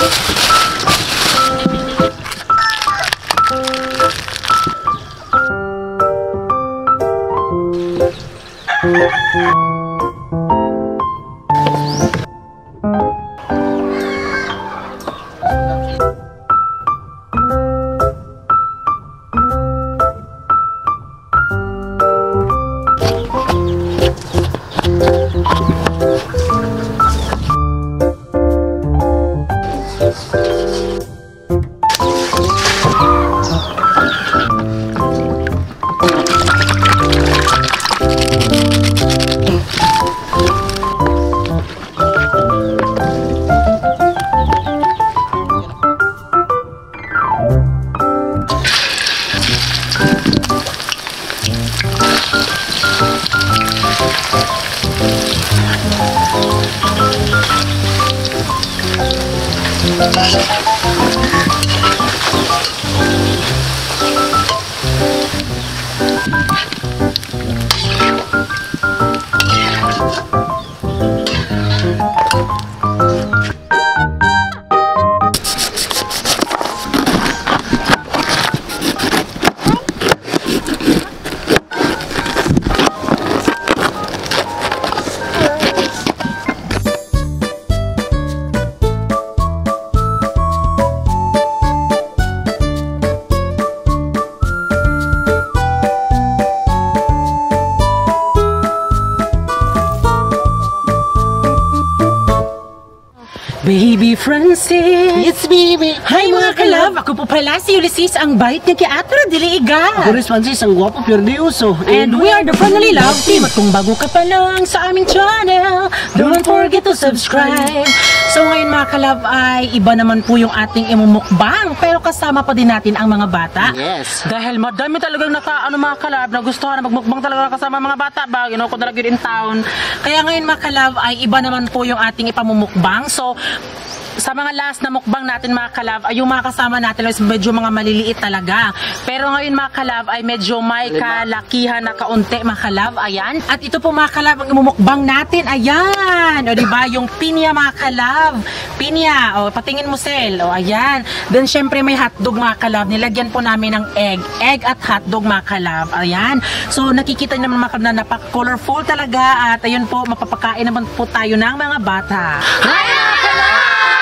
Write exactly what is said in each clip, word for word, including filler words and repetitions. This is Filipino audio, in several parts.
Baby Francis! It's baby! Hi mga kalab! Ako po pala si Ulysses, ang bait ng teatro Diliiga. Ako rin Francis, ang gwapo pero di uso. And we are the Family Love Team. At kung bago ka pa lang sa aming channel, don't forget to subscribe. So ngayon mga kalab ay iba naman po yung ating imumukbang, pero kasama pa din natin ang mga bata. Yes. Dahil madami talagang naka, ano mga kalab, na gusto na magmukbang talaga kasama mga bata ba, you know, kung talaga in town. Kaya ngayon mga kalab ay iba naman po yung ating ipamumukbang. So sa mga last na mukbang natin mga kalab ay yung mga kasama natin ay medyo mga maliliit talaga. Pero ngayon mga kalab ay medyo may kalakihan na kaunti mga kalab. Ayan. At ito po mga kalab ang imumukbang natin. Ayan. O diba yung pinya mga kalab. Pinya. O patingin mo Sel. O ayan. Then syempre may hotdog mga kalab. Nilagyan po namin ng egg. Egg at hotdog mga kalab. Ayan. So nakikita naman mga kalab na napaka-colorful talaga. At ayun po mapapakain naman po tayo ng mga bata. Hi mga kalab!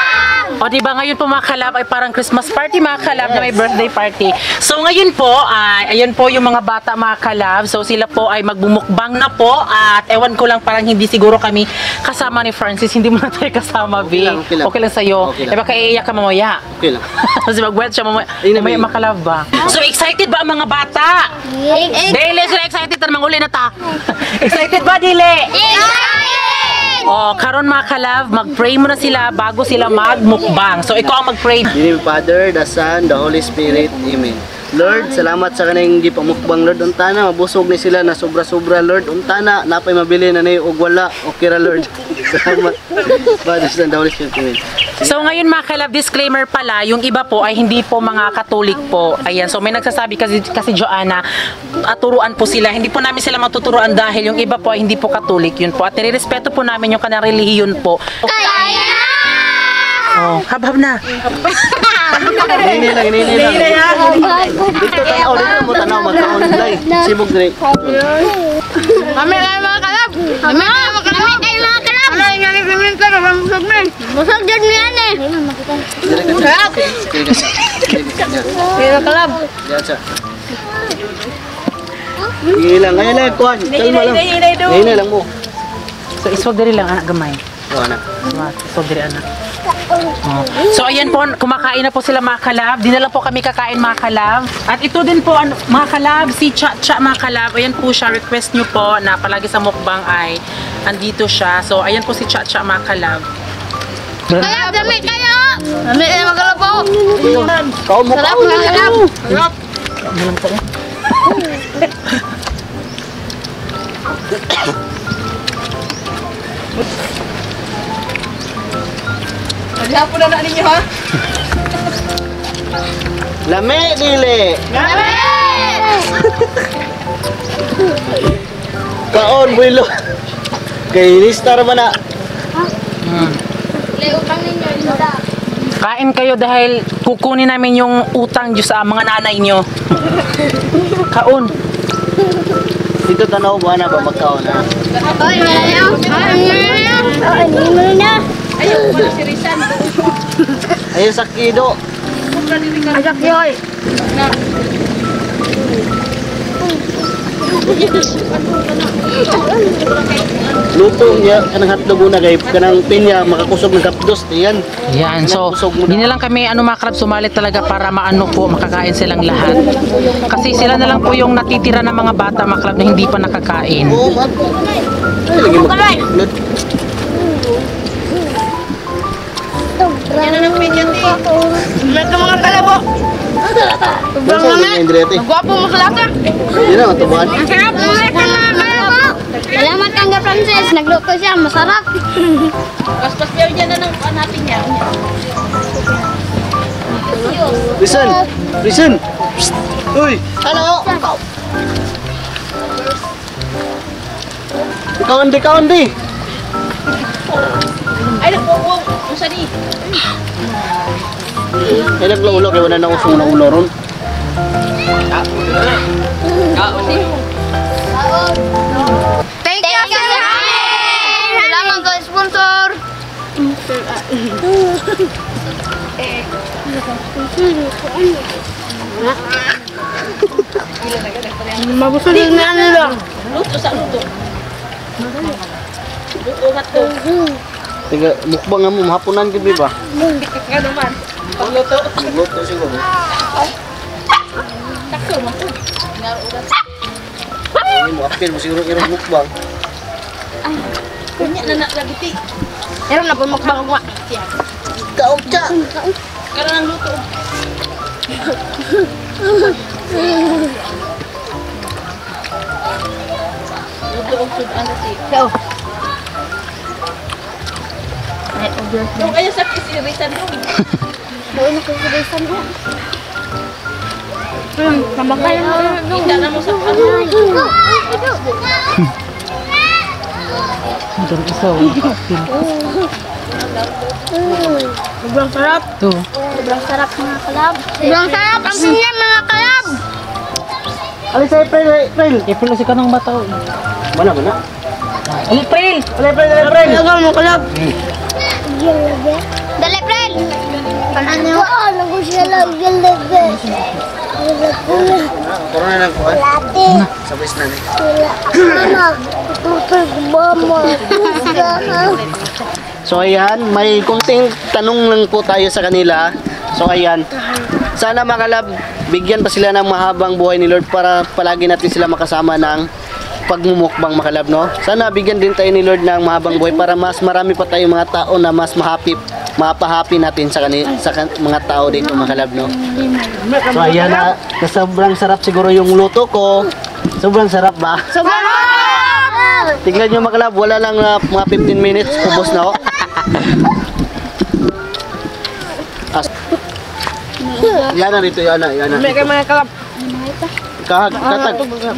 O diba ngayon po mga kalab ay parang Christmas party mga kalab, yes, na may birthday party. So ngayon po, ay ayun po yung mga bata mga kalab. So sila po ay magbumukbang na po. At ewan ko lang, parang hindi siguro kami kasama ni Francis. Hindi mo na tayo kasama, B. Okay lang, okay lang. Okay lang sa'yo. Okay lang. Eh baka iiyak ka mamaya. Okay lang. Kasi mag-wet siya mamaya. Mamaya mga kalab ba? So excited ba ang mga bata? Yes. Dili sila excited na manguli na ta. Excited ba Dili? Excited! Oh, karon mga kalab, mag-pray muna sila bago sila magmukbang. So ikaw ang mag-pray. In the name of the Father, the Son, the Holy Spirit. Amen. Lord, salamat sa kaning gipamukbang Lord. Untana mabusog ni sila na sobra-sobra Lord. Untana napay mabili na ni og wala. Okay ra Lord. Salamat. Father, Son, the Holy Spirit. Amen. So ngayon mga kalab, disclaimer pala, yung iba po ay hindi po mga Katolik po. Ayan, so may nagsasabi kasi, kasi Joanna, aturuan po sila. Hindi po namin sila matuturuan dahil yung iba po ay hindi po Katolik. Yun po. At nirespeto po namin yung kanilang relihiyon po. Kaya na! Oh, habhab na. Ini lang, ini lang. Dito tanaw, dito mo tanaw magka-online. Sibog dre. Kami ay mga kalab. Kami ay mga kalab. Kami ay mga kalab. Kami ay mga kalab. Busog na. Busog dyan mo yan eh. Kalab. Kaya kalab. Yan siya. Hilang, ngayon lang, kuhan. Kalma lang. Ngayon lang mo. So iswag diri lang anak gamay. Oo anak. Iswag diri anak. Oh. So ayan po, kumakain na po sila mga kalab. Dinala po kami kakain mga kalab. At ito din po ano, mga kalab, si Cha Cha mga kalab. Ayan po siya, request nyo po na palagi sa mukbang ay andito siya. So ayan po si Cha Cha mga kalab. Kalab, dami kayo! Dami kayo mga kalab po! Kau mo Sarap mga kalab! Sarap! Malam tayo. Maglapo na na ninyo ha? Lame, dili. Lame! Kaon, builo. Kay listar man na. Hmm. Leutang ninyo, Lola. Kain kayo dahil kukunin namin yung utang dyo sa mga nanay nyo. Kaon. Dito tanaw ba na ba magkaon na? Oy, malayo. Oy, mo na. Ayaw, wala si Rizan. Ayun sa kido. Ajak yoy. Luto niya kanang hotdog una kay kanang pinya makakusog ng kapdos diyan. Yan, so hindi na lang kami ano mga kalab sumalit talaga para maano po makakain silang lahat. Kasi sila na lang po yung natitira ng mga bata mga kalab na hindi pa nakakain. Oo, mat. Ay, lagi mag- Yan na ng pinyat eh. Mga mga kalabo. Basta Mga yung Indrete. Gwapo mo kalaka. Yun na, tubuhan. Ang sarap mo na ka mga kalabo. Salamat kang ga Francis. Nagluto siya. Masarap. Paspas niya dyan na ng hanapin niya. Listen, listen. Psst. Uy, Hello. ikaw hindi, ikaw hindi. Ay, nagpupo. Ang sani. Ay, naglo-ulo kaya wala na usong na ulo ron. Thank you, Sir Hamid! Salamat sa sponsor! Mabusulit na ano lang. Luto sa luto. Luto na to. Tiga, mukbang nga mo, mahapunan ka ba? Nga naman. Pagluto. Magluto siguro. Takso mo to. Ay, mo apil mo siguro irong mukbang. Kunya na naglagiti. Meron na po mukbang ko. Kautsa! Karon ang luto. Luto ang sudan si. Go. Kung kayo sa kisirisan mo. Doon na kisirisan mo. Hmm, kamakayan mo. Hindi na mo sa ano. Ito isa. Sobrang sarap. Ito. Sobrang sarap mga kalab. Sobrang sarap ang pinya mga kalab. Alis sa April, April! April si kanang bata. Mana, mana? April! April, April! Talaga mga kalab. Dali, Fred! Ano? Ano ko siya lang galaga? Corona lang po, ha? Sabis na rin. Anak, tutug mama. So ayan, may kunting tanong lang po tayo sa kanila. So ayan, sana mga kalab, bigyan pa sila ng mahabang buhay ni Lord para palagi natin sila makasama ng pagmumukbang mga kalab, no? Sana bigyan din tayo ni Lord ng mahabang buhay para mas marami pa tayong mga tao na mas mahappy, mapahappy natin sa, kani, sa kan, mga tao dito mga kalab, no? So ayan na, na sobrang sarap siguro yung luto ko. Sobrang sarap ba? Sobrang sarap! Tignan nyo mga kalab, wala lang na mga fifteen minutes, ubos na ho. As yan na rito, yan na, yan na. May kayo mga kalab. Kahag, katag.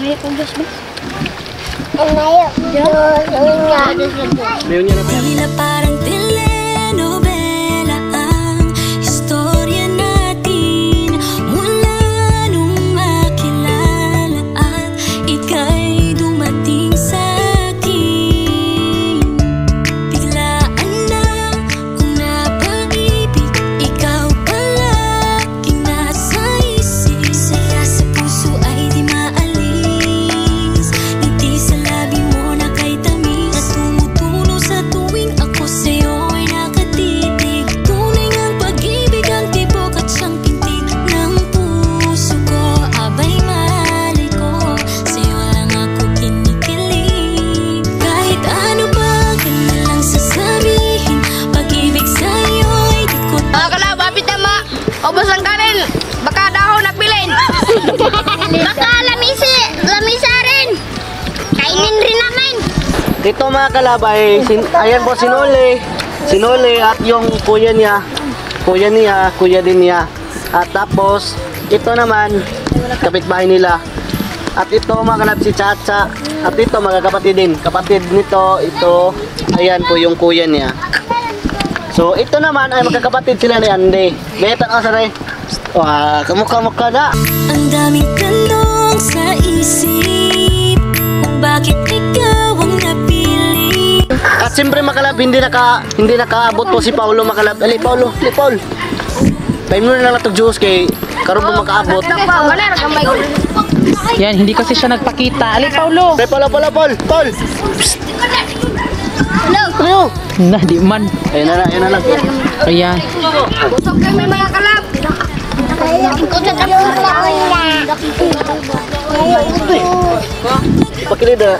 Mayroon niya na ba yan? Tila parang telenovela ang istorya natin mula nung makilala at ika'y dumating sa akin. Biglaan na kung napag-ibig, ikaw palaging nasa isip. Saya sa puso ay di maalis, ngiti sa labi mo na kay tamis at tumutulo sa tuwing ako sa'yo ay nakatitig. Tunay ngang pag-ibig ang tibok at siyang pintig ng puso ko. Abay malay ko, sa'yo lang ako kinikilig. Kahit ano ba kanya lang sasabihin, pag-ibig sa'yo ay di ko Mga kalab, hapit na ma. Ubos ang kanin. Baka dahon na pilin. Baka lamisi. Lamisa rin. Kainin rin namin. Dito mga kalabay, sin ayan po sinuli. Sinuli at yung kuya niya. Kuya niya, kuya din niya. At tapos, ito naman, kapitbahay nila. At ito mga kalab si Chacha. At ito mga kapatid din. Kapatid nito, ito, ayan po yung kuya niya. So ito naman ay magkakapatid sila ni Andy. Betan ka sa rin. Wah, kamukha-mukha na. Ang daming tanong sa isip kung bakit ikaw ang napili. At siyempre makalab, hindi naka hindi nakaabot po si Paulo makalab. Ali Paulo, ali Paul. Paim mo na lang itong juice kay karon po makaabot. Yan, hindi kasi siya nagpakita. Ali, Paulo! Hey, Paul, Paul, Paul, Paul. Hello. Ano? Na, di man. Ayun na, ayun na lang. Ayan. Busog kami mga kalab. Ikutan kami mga Pakilid na.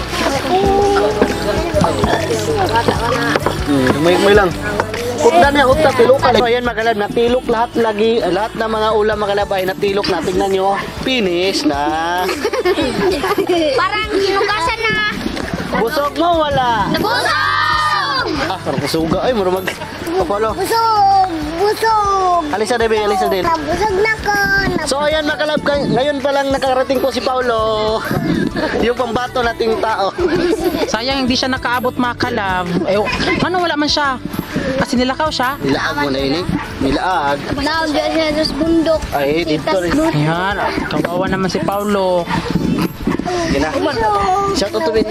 Hmm, may-may lang. Hukda niya, hukda, tilok ka. So, ayan makalab, natilok lahat lagi, eh, lahat ng mga ulam makalab ay natilok na. Tingnan nyo, finish na. Parang hinugasan na. Busog mo, wala. Nabusog! Ah, parang kusuga. Ay, marumag. Kapalo. Busog! Busog! Alisa, Debe, Alisa, Debe. Busog na ko. So ayan mga kalab, kay- ngayon pa lang nakarating po si Paulo. Yung pambato nating tao. Sayang hindi siya nakaabot mga kalab. Eh, ano wala man siya? Kasi nilakaw siya. Nilaag mo na ini. Nilaag. Now, diyan siya sa bundok. Ay, dito rin. Ayan, kawawa naman si Paulo. Gina. Shout out to Bin.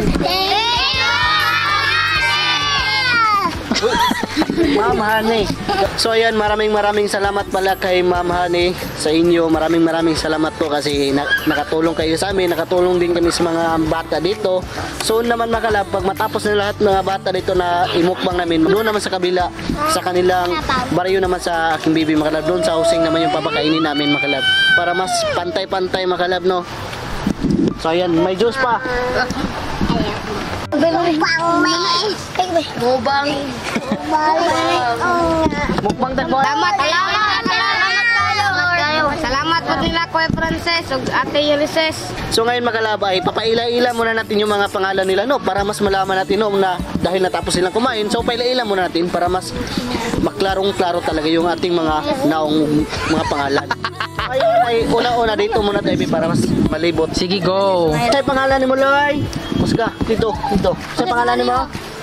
Ma'am Hani. So ayan, maraming maraming salamat pala kay Ma'am Hani sa inyo. Maraming maraming salamat po kasi na, nakatulong kayo sa amin. Nakatulong din kami sa mga bata dito. So naman makalab, pag matapos na lahat ng mga bata dito na imukbang namin, doon naman sa kabila, sa kanilang baryo naman sa aking bibi makalab, doon sa housing naman yung papakainin namin makalab. Para mas pantay-pantay makalab, no? So ayan, may juice pa. Bubang may. Bubang. Mukbang dagmo. Salamat, salamat, salamat kayo. Salamat po nila Kuya Frances ug Ate Ulysses. So ngayon makalaba ay papaila-ila muna natin yung mga pangalan nila, no, para mas malaman natin, no, na dahil natapos silang kumain. So paila-ila muna natin para mas maklarong-klaro talaga yung ating mga naong mga pangalan. Ngayon ay una-una dito muna tayo para mas malibot. Sige, go. Sa pangalan ni mo, Loy? Musga, dito, dito. Sa pangalan ni mo?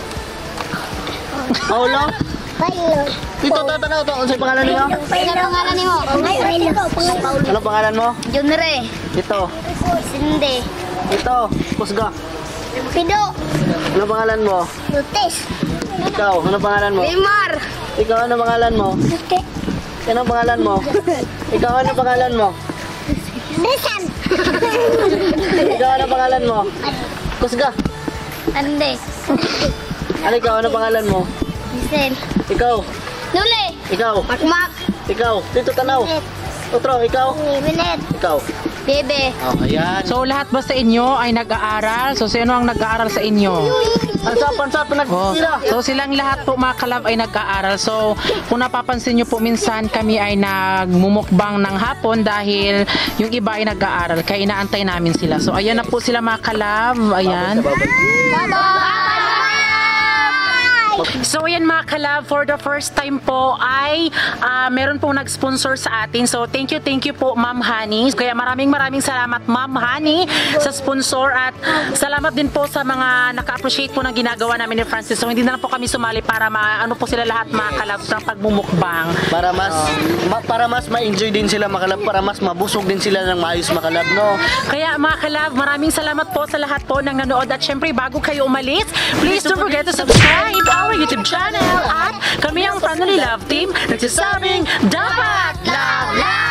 Paulo? Dito, tatanaw to. Sa pangalan ni mo? Ano pangalan nimo? Ano pangalan mo? Junre. Dito. Sinde. Dito. Musga. Pido. Ano pangalan mo? Lutis. Ikaw, ano pangalan mo? Limar. Ikaw, ano pangalan mo? Ano pangalan mo? Ikaw, ano pangalan mo? Desan. Ikaw, ano pangalan mo? Kusga. Ande. Ano ikaw, ano pangalan mo? Disen. Ikaw. Nule. Ikaw. Makmak. Ikaw. Dito tanaw. Otro, ikaw. Binet. Ikaw. Bebe. Oh, ayan. So, lahat ba sa inyo ay nag-aaral? So, sino ang nag-aaral sa inyo? Pansap, pansap, Oh, nagtira. so silang lahat po mga kalab ay nag-aaral. So kung napapansin nyo po minsan kami ay nagmumukbang ng hapon dahil yung iba ay nag-aaral kaya inaantay namin sila. So ayan na po sila mga kalab. Ayan. So ayan mga kalab, for the first time po ay ah, meron pong nag-sponsor sa atin. So thank you, thank you po Ma'am Hani. Kaya maraming maraming salamat Ma'am Hani sa sponsor at salamat din po sa mga naka-appreciate po ng ginagawa namin ni Francis. So hindi na lang po kami sumali para maano po sila lahat mga kalab ng pagmumukbang. Para mas ma- para mas ma-enjoy din sila makalab, para mas mabusog din sila ng maayos makalab, no? Kaya mga kalab, maraming salamat po sa lahat po ng nanood at syempre bago kayo umalis, please don't forget to subscribe our YouTube channel at kami ang Family Love Team nagsasabing dapat love love!